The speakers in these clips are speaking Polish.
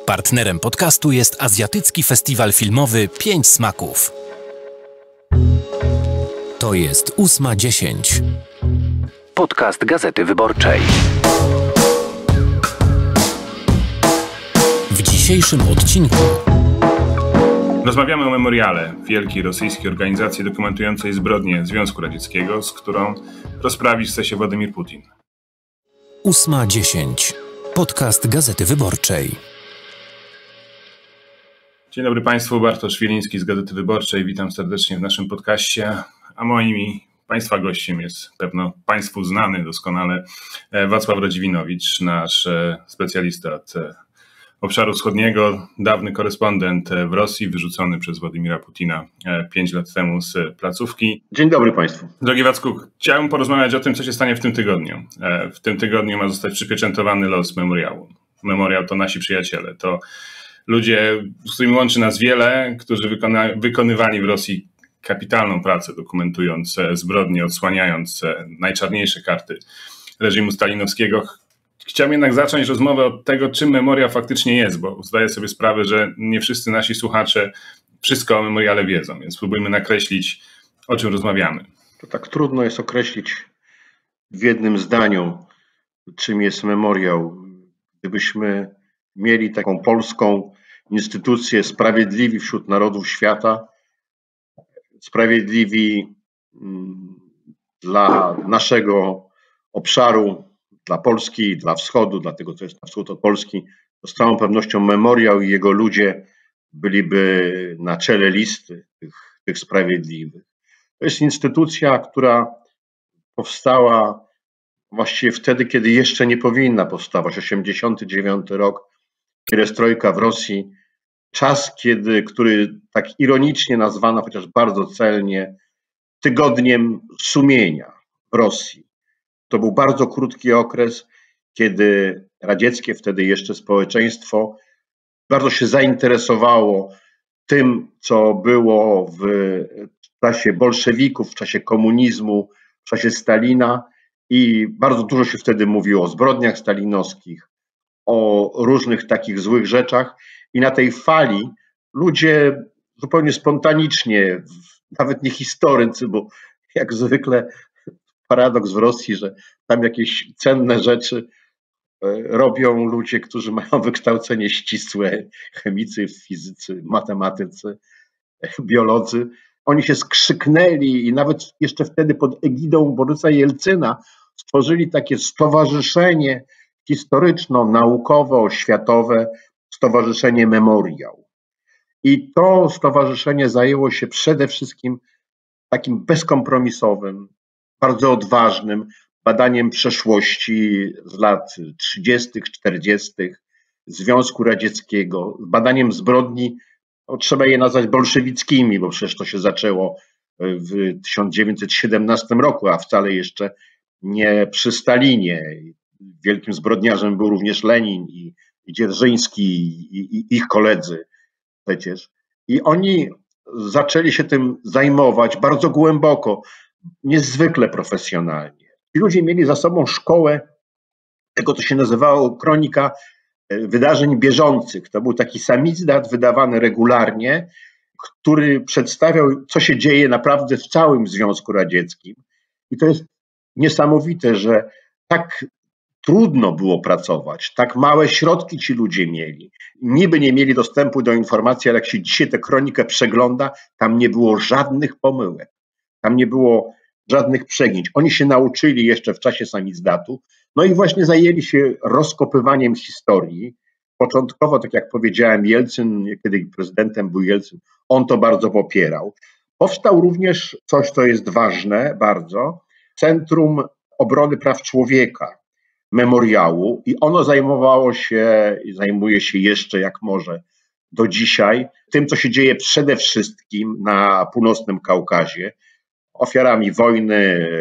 Partnerem podcastu jest azjatycki festiwal filmowy 5 smaków. To jest 8:10. Podcast Gazety Wyborczej. W dzisiejszym odcinku rozmawiamy o Memoriale, wielkiej rosyjskiej organizacji dokumentującej zbrodnie Związku Radzieckiego, z którą rozprawić chce się Władimir Putin. 8:10. Podcast Gazety Wyborczej. Dzień dobry Państwu, Bartosz Wieliński z Gazety Wyborczej. Witam serdecznie w naszym podcaście, a moim i Państwa gościem jest pewno Państwu znany doskonale Wacław Radziwinowicz, nasz specjalista od obszaru wschodniego, dawny korespondent w Rosji, wyrzucony przez Władimira Putina 5 lat temu z placówki. Dzień dobry Państwu. Drogi Wacku, chciałem porozmawiać o tym, co się stanie w tym tygodniu. W tym tygodniu ma zostać przypieczętowany los Memoriału. Memoriał to nasi przyjaciele, to ludzie, z którymi łączy nas wiele, którzy wykonywali w Rosji kapitalną pracę, dokumentując zbrodnie, odsłaniając najczarniejsze karty reżimu stalinowskiego. Chciałem jednak zacząć rozmowę od tego, czym Memoriał faktycznie jest, bo zdaję sobie sprawę, że nie wszyscy nasi słuchacze wszystko o Memoriale wiedzą, więc spróbujmy nakreślić, o czym rozmawiamy. To tak trudno jest określić w jednym zdaniu, czym jest Memoriał. Gdybyśmy mieli taką polską instytucję Sprawiedliwi wśród Narodów Świata, Sprawiedliwi dla naszego obszaru, dla Polski, dla Wschodu, dla tego, co jest na wschód od Polski, to z całą pewnością Memoriał i jego ludzie byliby na czele listy tych sprawiedliwych. To jest instytucja, która powstała właściwie wtedy, kiedy jeszcze nie powinna powstawać. 1989 rok, pierestrojka w Rosji. Czas, który tak ironicznie nazwano, chociaż bardzo celnie, tygodniem sumienia w Rosji. To był bardzo krótki okres, kiedy radzieckie wtedy jeszcze społeczeństwo bardzo się zainteresowało tym, co było w czasie bolszewików, w czasie komunizmu, w czasie Stalina i bardzo dużo się wtedy mówiło o zbrodniach stalinowskich, o różnych takich złych rzeczach i na tej fali ludzie zupełnie spontanicznie, nawet nie historycy, bo jak zwykle paradoks w Rosji, że tam jakieś cenne rzeczy robią ludzie, którzy mają wykształcenie ścisłe, chemicy, fizycy, matematycy, biolodzy. Oni się skrzyknęli i nawet jeszcze wtedy pod egidą Borysa Jelcyna stworzyli takie stowarzyszenie historyczno-naukowo-światowe, Stowarzyszenie Memoriał. I to stowarzyszenie zajęło się przede wszystkim takim bezkompromisowym, bardzo odważnym badaniem przeszłości z lat 30., 40. Związku Radzieckiego, badaniem zbrodni, trzeba je nazwać bolszewickimi, bo przecież to się zaczęło w 1917 roku, a wcale jeszcze nie przy Stalinie. Wielkim zbrodniarzem był również Lenin i Dzierżyński i ich koledzy przecież. I oni zaczęli się tym zajmować bardzo głęboko, niezwykle profesjonalnie. Ci ludzie mieli za sobą szkołę tego, co się nazywało kronika wydarzeń bieżących. To był taki samizdat wydawany regularnie, który przedstawiał, co się dzieje naprawdę w całym Związku Radzieckim. I to jest niesamowite, że tak trudno było pracować, tak małe środki ci ludzie mieli. Niby nie mieli dostępu do informacji, ale jak się dzisiaj tę kronikę przegląda, tam nie było żadnych pomyłek, tam nie było żadnych przegięć. Oni się nauczyli jeszcze w czasie samizdatu, no i właśnie zajęli się rozkopywaniem historii. Początkowo, tak jak powiedziałem, Jelcyn, kiedy prezydentem był Jelcyn, on to bardzo popierał. Powstał również coś, co jest ważne bardzo, Centrum Obrony Praw Człowieka Memoriału i ono zajmowało się i zajmuje się jeszcze jak może do dzisiaj tym, co się dzieje przede wszystkim na północnym Kaukazie, ofiarami wojny,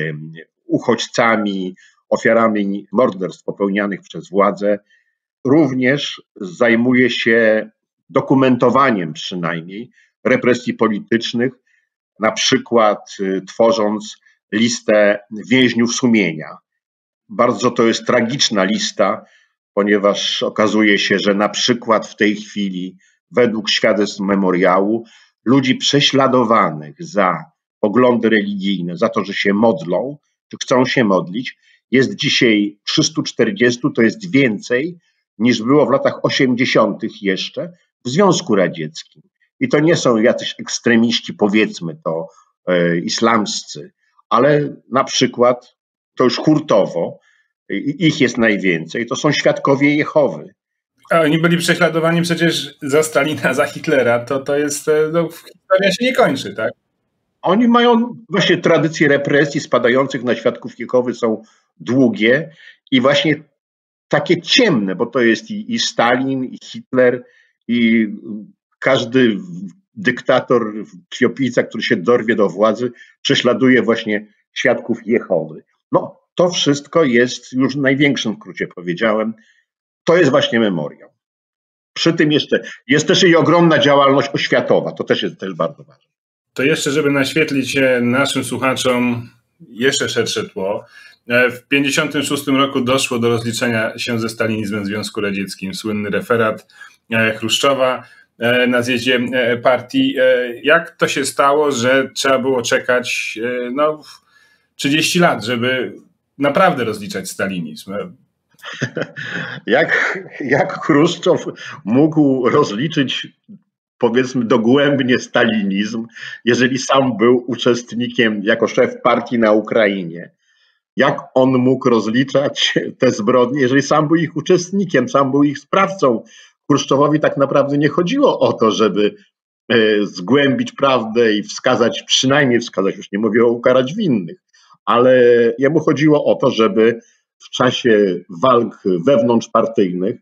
uchodźcami, ofiarami morderstw popełnianych przez władze. Również zajmuje się dokumentowaniem przynajmniej represji politycznych, na przykład tworząc listę więźniów sumienia. Bardzo to jest tragiczna lista, ponieważ okazuje się, że na przykład w tej chwili, według świadectw memoriału, ludzi prześladowanych za poglądy religijne, za to, że się modlą, czy chcą się modlić, jest dzisiaj 340, to jest więcej niż było w latach 80. jeszcze w Związku Radzieckim. I to nie są jacyś ekstremiści, powiedzmy to, islamscy, ale na przykład, to już hurtowo, ich jest najwięcej, to są świadkowie Jehowy. A oni byli prześladowani przecież za Stalina, za Hitlera, to jest, no, historia się nie kończy, tak? Oni mają właśnie tradycje represji spadających na świadków Jehowy, są długie i właśnie takie ciemne, bo to jest i Stalin, i Hitler, i każdy dyktator, krwiopijca, który się dorwie do władzy, prześladuje właśnie świadków Jehowy. No, to wszystko jest, już w największym skrócie powiedziałem, to jest właśnie memoriał. Przy tym jeszcze jest też i ogromna działalność oświatowa, to też jest bardzo ważne. To jeszcze, żeby naświetlić naszym słuchaczom jeszcze szersze tło, w 1956 roku doszło do rozliczenia się ze stalinizmem w Związku Radzieckim. Słynny referat Chruszczowa na zjeździe partii. Jak to się stało, że trzeba było czekać 30 lat, żeby naprawdę rozliczać stalinizm? Jak Chruszczow mógł rozliczyć, powiedzmy, dogłębnie stalinizm, jeżeli sam był uczestnikiem jako szef partii na Ukrainie? Jak on mógł rozliczać te zbrodnie, jeżeli sam był ich uczestnikiem, sam był ich sprawcą? Chruszczowowi tak naprawdę nie chodziło o to, żeby zgłębić prawdę i przynajmniej wskazać, już nie mówię o ukarać winnych, ale jemu chodziło o to, żeby w czasie walk wewnątrzpartyjnych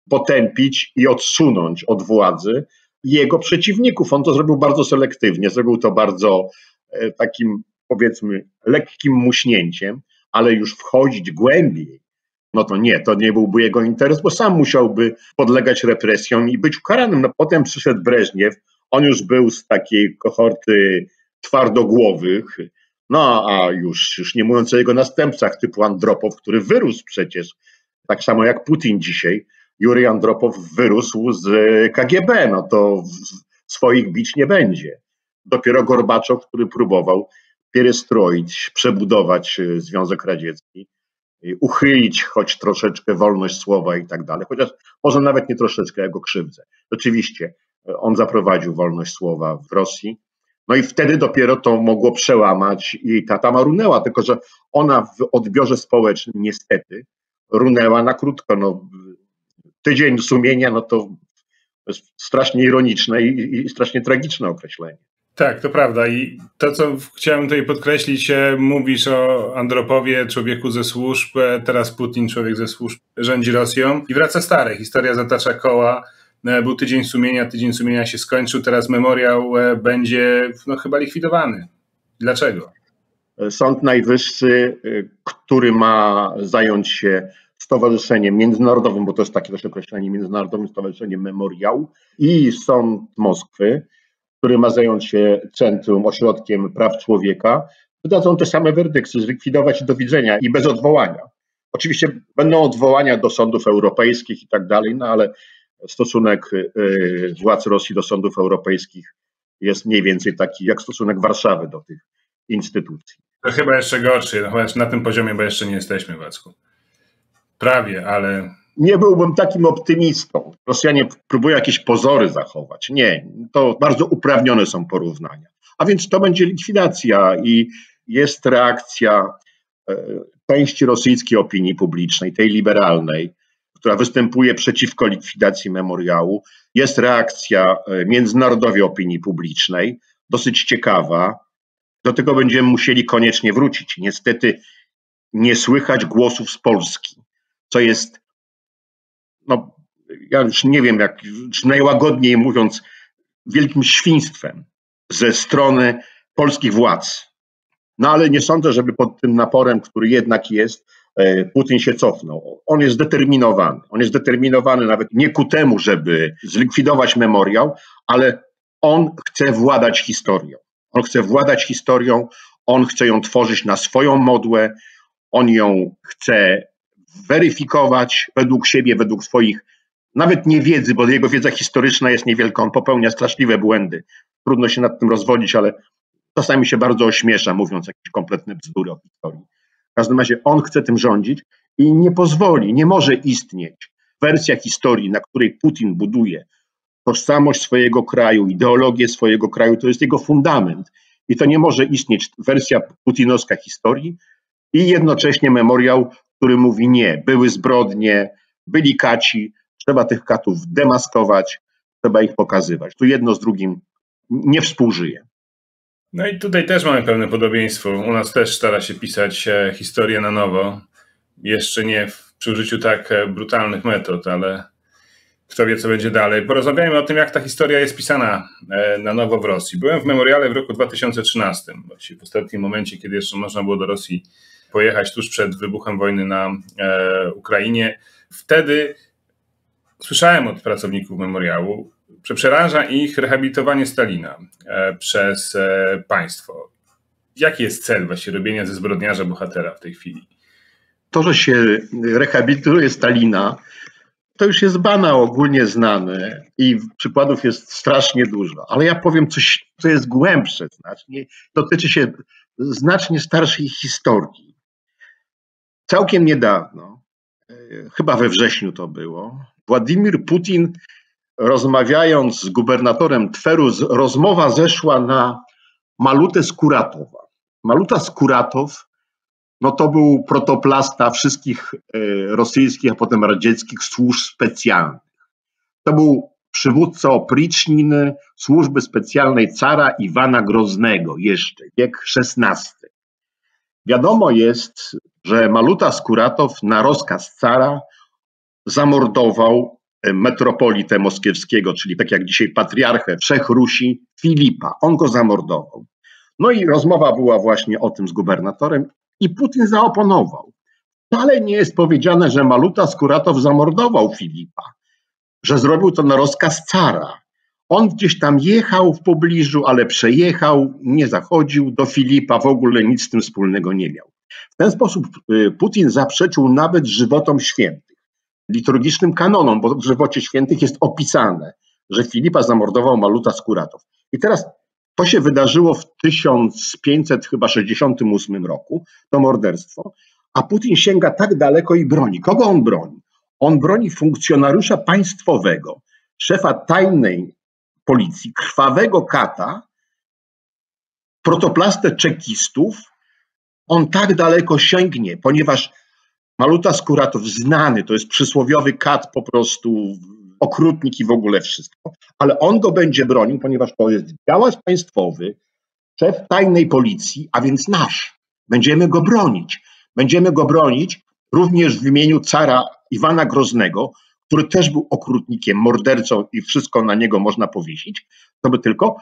potępić i odsunąć od władzy jego przeciwników. On to zrobił bardzo selektywnie, zrobił to bardzo takim, powiedzmy, lekkim muśnięciem, ale już wchodzić głębiej, no to nie byłby jego interes, bo sam musiałby podlegać represjom i być ukaranym. No potem przyszedł Breżniew, on już był z takiej kohorty twardogłowych, no a już nie mówiąc o jego następcach typu Andropow, który wyrósł przecież, tak samo jak Putin dzisiaj, Jurij Andropow wyrósł z KGB, no to swoich bić nie będzie. Dopiero Gorbaczow, który próbował pierestroić, przebudować Związek Radziecki, uchylić choć troszeczkę wolność słowa i tak dalej, chociaż może nawet nie troszeczkę, ja go krzywdzę. Oczywiście on zaprowadził wolność słowa w Rosji, no i wtedy dopiero to mogło przełamać i ta tama runęła, tylko że ona w odbiorze społecznym niestety runęła na krótko. No, tydzień sumienia, no to jest strasznie ironiczne i strasznie tragiczne określenie. Tak, to prawda. I to, co chciałem tutaj podkreślić, mówisz o Andropowie, człowieku ze służb, teraz Putin, człowiek ze służb, rządzi Rosją i wraca stare. Historia zatacza koła. Był tydzień sumienia się skończył, teraz memoriał będzie chyba likwidowany. Dlaczego? Sąd Najwyższy, który ma zająć się stowarzyszeniem międzynarodowym, bo to jest takie też określenie, Międzynarodowym Stowarzyszeniem Memoriał, i Sąd Moskwy, który ma zająć się Centrum, Ośrodkiem Praw Człowieka, wydadzą te same werdykty, zlikwidować i do widzenia i bez odwołania. Oczywiście będą odwołania do sądów europejskich i tak dalej, no ale stosunek władz Rosji do sądów europejskich jest mniej więcej taki jak stosunek Warszawy do tych instytucji. To chyba jeszcze gorszy, chociaż na tym poziomie, bo jeszcze nie jesteśmy, Wacku. Prawie, ale... Nie byłbym takim optymistą. Rosjanie próbują jakieś pozory zachować. Nie, to bardzo uprawnione są porównania. A więc to będzie likwidacja i jest reakcja części rosyjskiej opinii publicznej, tej liberalnej, która występuje przeciwko likwidacji memoriału. Jest reakcja międzynarodowej opinii publicznej, dosyć ciekawa. Do tego będziemy musieli koniecznie wrócić. Niestety nie słychać głosów z Polski, co jest, no ja już nie wiem, jak najłagodniej mówiąc, wielkim świństwem ze strony polskich władz. No ale nie sądzę, żeby pod tym naporem, który jednak jest, Putin się cofnął. On jest zdeterminowany. On jest zdeterminowany nawet nie ku temu, żeby zlikwidować memoriał, ale on chce władać historią. On chce władać historią, on chce ją tworzyć na swoją modłę, on ją chce weryfikować według siebie, według swoich, nawet nie wiedzy, bo jego wiedza historyczna jest niewielka, on popełnia straszliwe błędy. Trudno się nad tym rozwodzić, ale czasami się bardzo ośmiesza, mówiąc jakieś kompletne bzdury o historii. W każdym razie on chce tym rządzić i nie pozwoli, nie może istnieć wersja historii, na której Putin buduje tożsamość swojego kraju, ideologię swojego kraju, to jest jego fundament. I to nie może istnieć wersja putinowska historii i jednocześnie memoriał, który mówi nie, były zbrodnie, byli kaci, trzeba tych katów demaskować, trzeba ich pokazywać. Tu jedno z drugim nie współżyje. No i tutaj też mamy pewne podobieństwo. U nas też stara się pisać historię na nowo. Jeszcze nie przy użyciu tak brutalnych metod, ale kto wie, co będzie dalej. Porozmawiajmy o tym, jak ta historia jest pisana na nowo w Rosji. Byłem w Memoriale w roku 2013, właściwie w ostatnim momencie, kiedy jeszcze można było do Rosji pojechać tuż przed wybuchem wojny na Ukrainie. Wtedy słyszałem od pracowników Memoriału, że przeraża ich rehabilitowanie Stalina przez państwo. Jaki jest cel właściwie robienia ze zbrodniarza bohatera w tej chwili? To, że się rehabilituje Stalina, to już jest banał ogólnie znany i przykładów jest strasznie dużo. Ale ja powiem coś, co jest głębsze znacznie, dotyczy się znacznie starszej historii. Całkiem niedawno, chyba we wrześniu to było, Władimir Putin, rozmawiając z gubernatorem Tweru, rozmowa zeszła na Malutę Skuratowa. Maluta Skuratow, no to był protoplasta wszystkich rosyjskich, a potem radzieckich służb specjalnych. To był przywódca opriczniny służby specjalnej cara Iwana Groznego, jeszcze wiek XVI. Wiadomo jest, że Maluta Skuratow na rozkaz cara zamordował metropolitę moskiewskiego, czyli tak jak dzisiaj patriarchę Wszech Rusi, Filipa. On go zamordował. No i rozmowa była właśnie o tym z gubernatorem i Putin zaoponował. Wcale nie jest powiedziane, że Maluta Skuratow zamordował Filipa, że zrobił to na rozkaz cara. On gdzieś tam jechał w pobliżu, ale przejechał, nie zachodził do Filipa, w ogóle nic z tym wspólnego nie miał. W ten sposób Putin zaprzeczył nawet żywotom świętych, liturgicznym kanonom, bo w żywocie świętych jest opisane, że Filipa zamordował Maluta Skuratow. I teraz to się wydarzyło w 1568 roku, to morderstwo, a Putin sięga tak daleko i broni. Kogo on broni? On broni funkcjonariusza państwowego, szefa tajnej policji, krwawego kata, protoplastę czekistów. On tak daleko sięgnie, ponieważ Maluta Skuratow znany, to jest przysłowiowy kat po prostu, okrutnik i w ogóle wszystko, ale on go będzie bronił, ponieważ to jest działacz państwowy, szef tajnej policji, a więc nasz. Będziemy go bronić. Będziemy go bronić również w imieniu cara Iwana Groznego, który też był okrutnikiem, mordercą i wszystko na niego można powiesić, to by tylko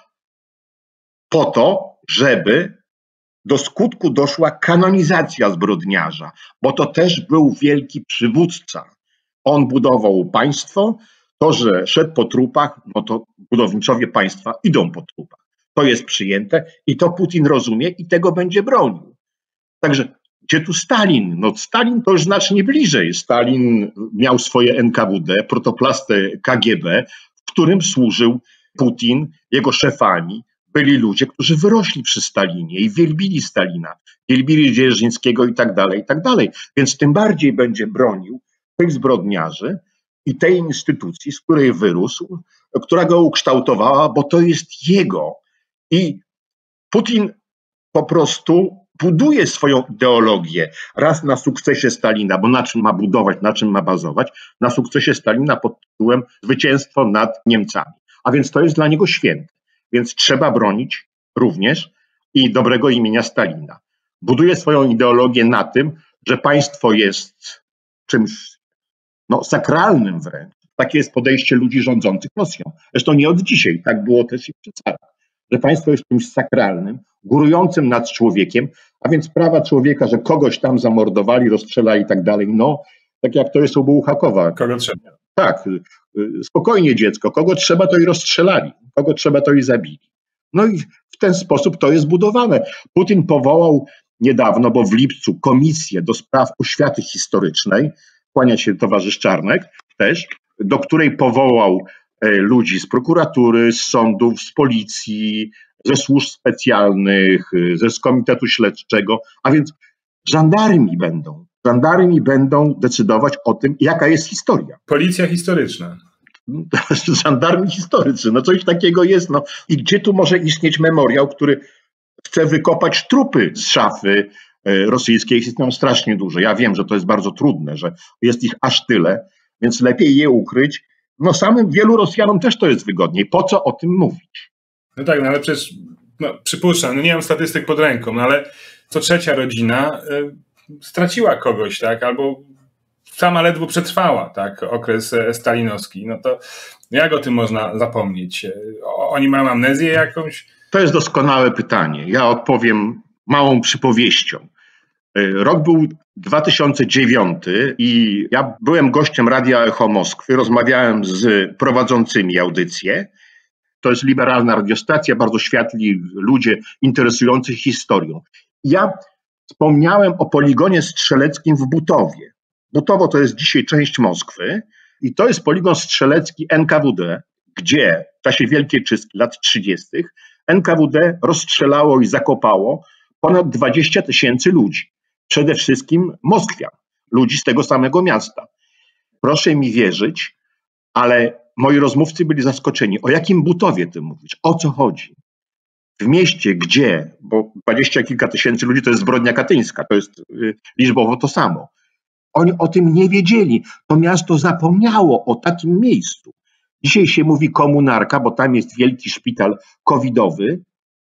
po to, żeby do skutku doszła kanonizacja zbrodniarza, bo to też był wielki przywódca. On budował państwo, to, że szedł po trupach, no to budowniczowie państwa idą po trupach. To jest przyjęte i to Putin rozumie i tego będzie bronił. Także gdzie tu Stalin? No Stalin to już znacznie bliżej. Stalin miał swoje NKWD, protoplastę KGB, w którym służył Putin, jego szefami. Byli ludzie, którzy wyrośli przy Stalinie i wielbili Stalina, wielbili Dzierżyńskiego i tak dalej, i tak dalej. Więc tym bardziej będzie bronił tych zbrodniarzy i tej instytucji, z której wyrósł, która go ukształtowała, bo to jest jego. I Putin po prostu buduje swoją ideologię raz na sukcesie Stalina, bo na czym ma budować, na czym ma bazować, na sukcesie Stalina pod tytułem zwycięstwo nad Niemcami. A więc to jest dla niego święte. Więc trzeba bronić również i dobrego imienia Stalina. Buduje swoją ideologię na tym, że państwo jest czymś sakralnym wręcz. Takie jest podejście ludzi rządzących Rosją. Zresztą nie od dzisiaj, tak było też i przy carach. Że państwo jest czymś sakralnym, górującym nad człowiekiem, a więc prawa człowieka, że kogoś tam zamordowali, rozstrzelali i tak dalej. No, tak jak to jest u Bułhakowa. Kogo trzeba? Tak, spokojnie dziecko, kogo trzeba to i rozstrzelali, kogo trzeba to i zabili. No i w ten sposób to jest budowane. Putin powołał niedawno, bo w lipcu, komisję do spraw oświaty historycznej, kłania się towarzysz Czarnek też, do której powołał ludzi z prokuratury, z sądów, z policji, ze służb specjalnych, z komitetu śledczego, a więc żandarmi będą decydować o tym, jaka jest historia. Policja historyczna. Żandarmi historyczni, no coś takiego jest. No. I gdzie tu może istnieć memoriał, który chce wykopać trupy z szafy rosyjskiej? Jest tam strasznie dużo. Ja wiem, że to jest bardzo trudne, że jest ich aż tyle, więc lepiej je ukryć. No samym wielu Rosjanom też to jest wygodniej. Po co o tym mówić? No tak, no ale przecież, przypuszczam, nie mam statystyk pod ręką, no ale co trzecia rodzina straciła kogoś, tak, albo sama ledwo przetrwała, tak, okres stalinowski. No to jak o tym można zapomnieć? Oni mają amnezję jakąś? To jest doskonałe pytanie. Ja odpowiem małą przypowieścią. Rok był 2009 i ja byłem gościem Radia Echo Moskwy, rozmawiałem z prowadzącymi audycję. To jest liberalna radiostacja, bardzo światli ludzie interesujący się historią. Ja wspomniałem o poligonie strzeleckim w Butowie. Butowo to jest dzisiaj część Moskwy i to jest poligon strzelecki NKWD, gdzie w czasie Wielkiej Czystki lat 30. NKWD rozstrzelało i zakopało ponad 20 000 ludzi. Przede wszystkim Moskwian, ludzi z tego samego miasta. Proszę mi wierzyć, ale moi rozmówcy byli zaskoczeni. O jakim Butowie ty mówisz? O co chodzi? W mieście, gdzie, bo 20 kilka tysięcy ludzi to jest zbrodnia katyńska, to jest liczbowo to samo. Oni o tym nie wiedzieli. To miasto zapomniało o takim miejscu. Dzisiaj się mówi komunarka, bo tam jest wielki szpital covidowy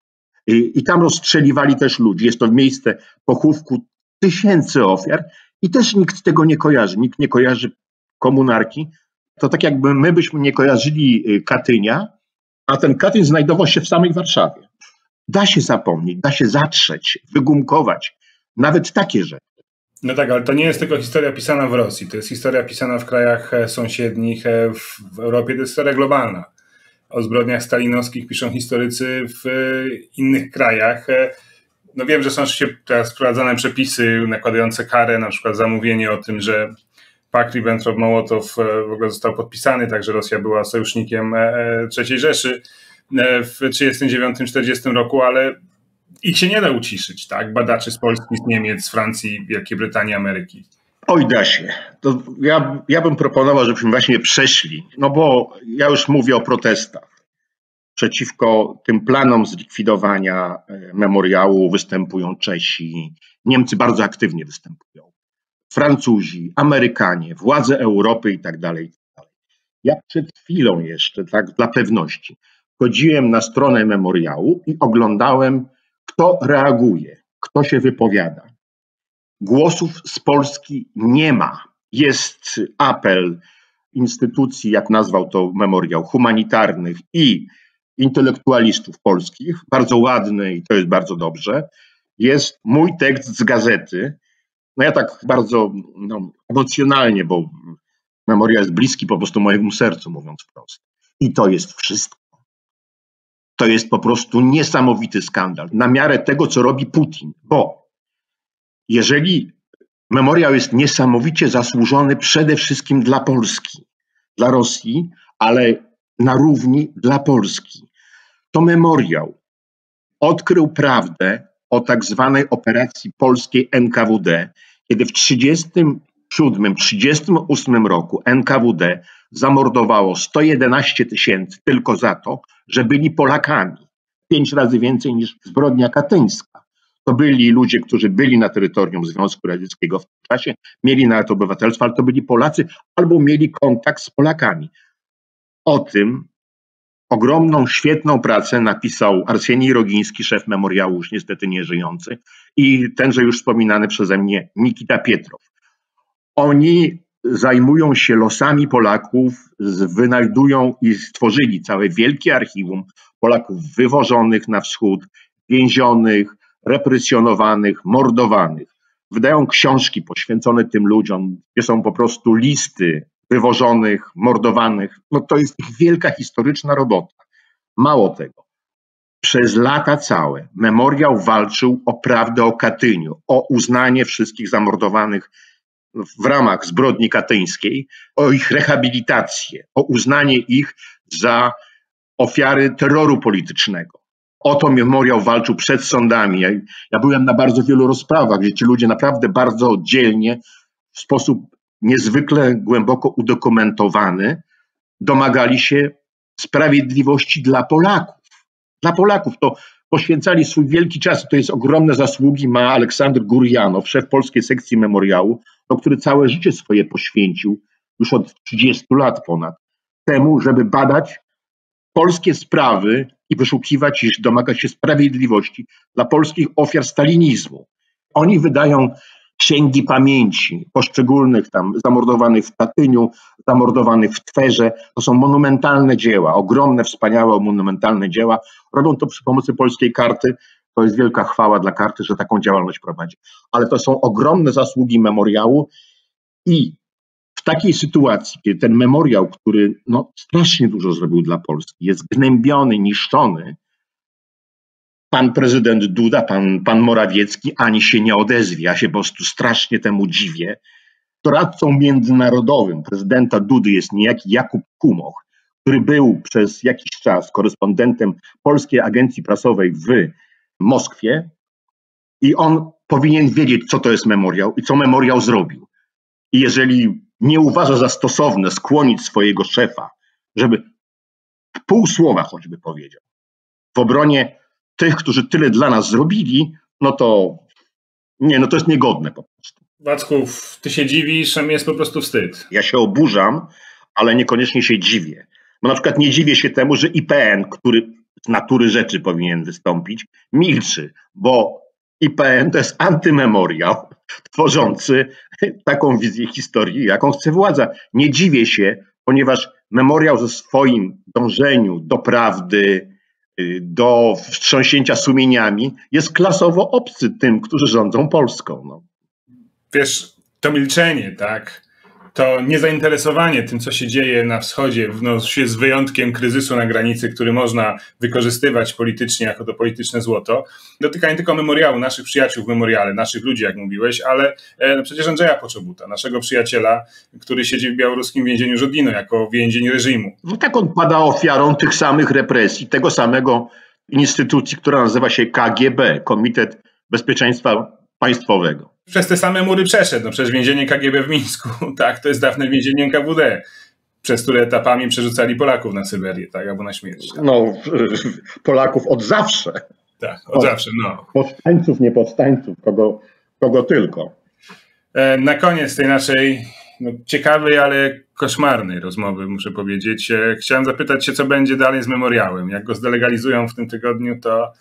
i tam rozstrzeliwali też ludzi. Jest to miejsce pochówku tysięcy ofiar i też nikt tego nie kojarzy. Nikt nie kojarzy komunarki. To tak jakby my byśmy nie kojarzyli Katynia, a ten Katyń znajdował się w samej Warszawie. Da się zapomnieć, da się zatrzeć, wygumkować. Nawet takie rzeczy. No tak, ale to nie jest tylko historia pisana w Rosji. To jest historia pisana w krajach sąsiednich, w Europie. To jest historia globalna. O zbrodniach stalinowskich piszą historycy w innych krajach. No wiem, że są oczywiście teraz wprowadzane przepisy nakładające karę, na przykład za mówienie o tym, że pakt Ribbentrop-Mołotow w ogóle został podpisany, także Rosja była sojusznikiem III Rzeszy w 1939-1940 roku, ale ich się nie da uciszyć, tak? Badaczy z Polski, z Niemiec, z Francji, Wielkiej Brytanii, Ameryki. Oj, da się. To ja bym proponował, żebyśmy właśnie przeszli, no bo ja już mówię o protestach. Przeciwko tym planom zlikwidowania memoriału występują Czesi, Niemcy bardzo aktywnie występują, Francuzi, Amerykanie, władze Europy i tak dalej. Ja przed chwilą jeszcze, tak dla pewności, chodziłem na stronę memoriału i oglądałem, kto reaguje, kto się wypowiada. Głosów z Polski nie ma. Jest apel instytucji, jak nazwał to memoriał, humanitarnych i intelektualistów polskich, bardzo ładny i to jest bardzo dobrze. Jest mój tekst z gazety. No ja tak bardzo emocjonalnie, bo memoriał jest bliski po prostu mojemu sercu, mówiąc wprost. I to jest wszystko. To jest po prostu niesamowity skandal. Na miarę tego, co robi Putin. Bo jeżeli memoriał jest niesamowicie zasłużony przede wszystkim dla Polski, dla Rosji, ale na równi dla Polski, to memoriał odkrył prawdę o tak zwanej operacji polskiej NKWD, kiedy w 1937-1938 roku NKWD zamordowało 111 000 tylko za to, że byli Polakami. 5 razy więcej niż zbrodnia katyńska. To byli ludzie, którzy byli na terytorium Związku Radzieckiego w tym czasie, mieli nawet obywatelstwo, ale to byli Polacy albo mieli kontakt z Polakami. O tym ogromną, świetną pracę napisał Arsenij Rogiński, szef memoriału, już niestety nieżyjący, i tenże już wspominany przeze mnie Nikita Pietrow. Oni zajmują się losami Polaków, wynajdują i stworzyli całe wielkie archiwum Polaków wywożonych na wschód, więzionych, represjonowanych, mordowanych. Wydają książki poświęcone tym ludziom, gdzie są po prostu listy wywożonych, mordowanych. No to jest ich wielka historyczna robota. Mało tego. Przez lata całe Memoriał walczył o prawdę o Katyniu, o uznanie wszystkich zamordowanych w ramach zbrodni katyńskiej, o ich rehabilitację, o uznanie ich za ofiary terroru politycznego. O to Memoriał walczył przed sądami. Ja byłem na bardzo wielu rozprawach, gdzie ci ludzie naprawdę bardzo oddzielnie, w sposób niezwykle głęboko udokumentowany, domagali się sprawiedliwości dla Polaków. Dla Polaków to poświęcali swój wielki czas. To jest ogromne zasługi ma Aleksander Gurjanow, szef polskiej sekcji Memoriału, który całe życie swoje poświęcił, już od 30 lat ponad, temu, żeby badać polskie sprawy i wyszukiwać i domagać się sprawiedliwości dla polskich ofiar stalinizmu. Oni wydają księgi pamięci poszczególnych tam zamordowanych w Katyniu, zamordowanych w Twerze. To są monumentalne dzieła, ogromne, wspaniałe, monumentalne dzieła. Robią to przy pomocy polskiej karty. To jest wielka chwała dla karty, że taką działalność prowadzi. Ale to są ogromne zasługi Memoriału i w takiej sytuacji, kiedy ten Memoriał, który strasznie dużo zrobił dla Polski, jest gnębiony, niszczony, pan prezydent Duda, pan Morawiecki ani się nie odezwie. Ja się po prostu strasznie temu dziwię. Doradcą międzynarodowym prezydenta Dudy jest niejaki Jakub Kumoch, który był przez jakiś czas korespondentem Polskiej Agencji Prasowej w Moskwie i on powinien wiedzieć, co to jest Memoriał i co Memoriał zrobił. I jeżeli nie uważa za stosowne skłonić swojego szefa, żeby w pół słowa choćby powiedział w obronie tych, którzy tyle dla nas zrobili, to jest niegodne po prostu. Wacków, ty się dziwisz, a mi jest po prostu wstyd. Ja się oburzam, ale niekoniecznie się dziwię. Bo na przykład nie dziwię się temu, że IPN, który z natury rzeczy powinien wystąpić, milczy, bo IPN to jest antymemoriał tworzący taką wizję historii, jaką chce władza. Nie dziwię się, ponieważ memoriał ze swoim dążeniu do prawdy, do wstrząśnięcia sumieniami jest klasowo obcy tym, którzy rządzą Polską. Wiesz, to milczenie, tak? To niezainteresowanie tym, co się dzieje na wschodzie, z wyjątkiem kryzysu na granicy, który można wykorzystywać politycznie jako to polityczne złoto, dotyka nie tylko Memoriału, naszych przyjaciół w Memoriale, naszych ludzi, jak mówiłeś, ale przecież Andrzeja Poczobuta, naszego przyjaciela, który siedzi w białoruskim więzieniu Żodino jako więzień reżimu. Tak on pada ofiarą tych samych represji, tego samego instytucji, która nazywa się KGB, Komitet Bezpieczeństwa Państwowego. Przez te same mury przeszedł, przez więzienie KGB w Mińsku, tak, to jest dawne więzienie NKWD, przez które etapami przerzucali Polaków na Syberię, tak, albo na śmierć. Tak. Polaków od zawsze. Tak, od zawsze, Powstańców, nie powstańców, kogo tylko. Na koniec tej naszej ciekawej, ale koszmarnej rozmowy, muszę powiedzieć, chciałem zapytać się, co będzie dalej z Memoriałem. Jak go zdelegalizują w tym tygodniu, to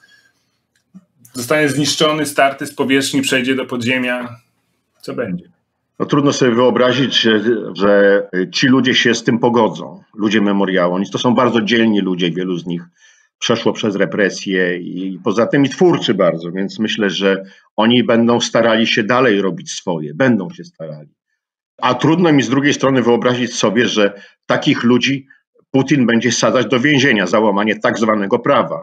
zostanie zniszczony, starty z powierzchni, przejdzie do podziemia. Co będzie? Trudno sobie wyobrazić, że ci ludzie się z tym pogodzą. Ludzie Memoriału. Oni to są bardzo dzielni ludzie, wielu z nich przeszło przez represje i poza tym i twórczy bardzo, więc myślę, że oni będą starali się dalej robić swoje. Będą się starali. A trudno mi z drugiej strony wyobrazić sobie, że takich ludzi Putin będzie sadzać do więzienia za łamanie tak zwanego prawa.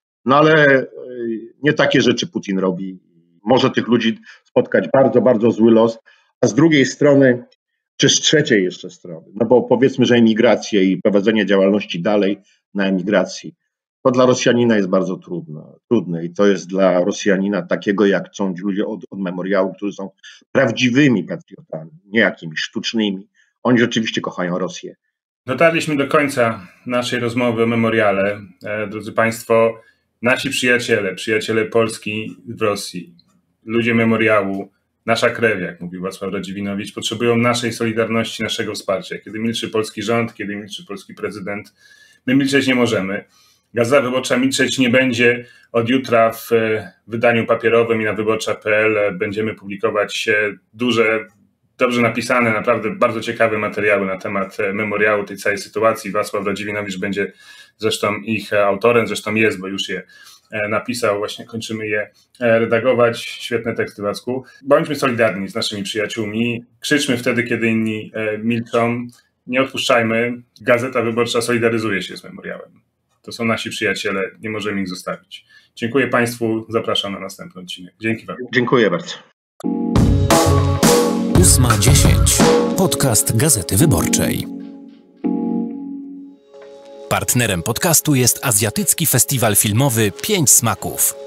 Ale nie takie rzeczy Putin robi. Może tych ludzi spotkać bardzo, bardzo zły los, a z drugiej strony, czy z trzeciej jeszcze strony, bo powiedzmy, że emigracja i prowadzenie działalności dalej na emigracji, to dla Rosjanina jest bardzo trudne i to jest dla Rosjanina takiego, jak są ludzie od Memoriału, którzy są prawdziwymi patriotami, nie jakimiś sztucznymi. Oni rzeczywiście kochają Rosję. Dotarliśmy do końca naszej rozmowy o Memoriale. Drodzy Państwo, nasi przyjaciele Polski w Rosji, ludzie Memoriału, nasza krew, jak mówił Wacław Radziwinowicz, potrzebują naszej solidarności, naszego wsparcia. Kiedy milczy polski rząd, kiedy milczy polski prezydent, my milczeć nie możemy. Gazeta Wyborcza milczeć nie będzie. Od jutra w wydaniu papierowym i na wyborcza.pl będziemy publikować duże, dobrze napisane, naprawdę bardzo ciekawe materiały na temat Memoriału, tej całej sytuacji. Wacław Radziwinowicz będzie zresztą ich autorem, zresztą jest, bo już je napisał, właśnie kończymy je redagować. Świetne teksty, Wacku. Bądźmy solidarni z naszymi przyjaciółmi, krzyczmy wtedy, kiedy inni milczą, nie odpuszczajmy. Gazeta Wyborcza solidaryzuje się z Memoriałem. To są nasi przyjaciele, nie możemy ich zostawić. Dziękuję Państwu, zapraszam na następny odcinek. Dzięki Wam. Dziękuję bardzo. 8:10. Podcast Gazety Wyborczej. Partnerem podcastu jest Azjatycki Festiwal Filmowy 5 Smaków.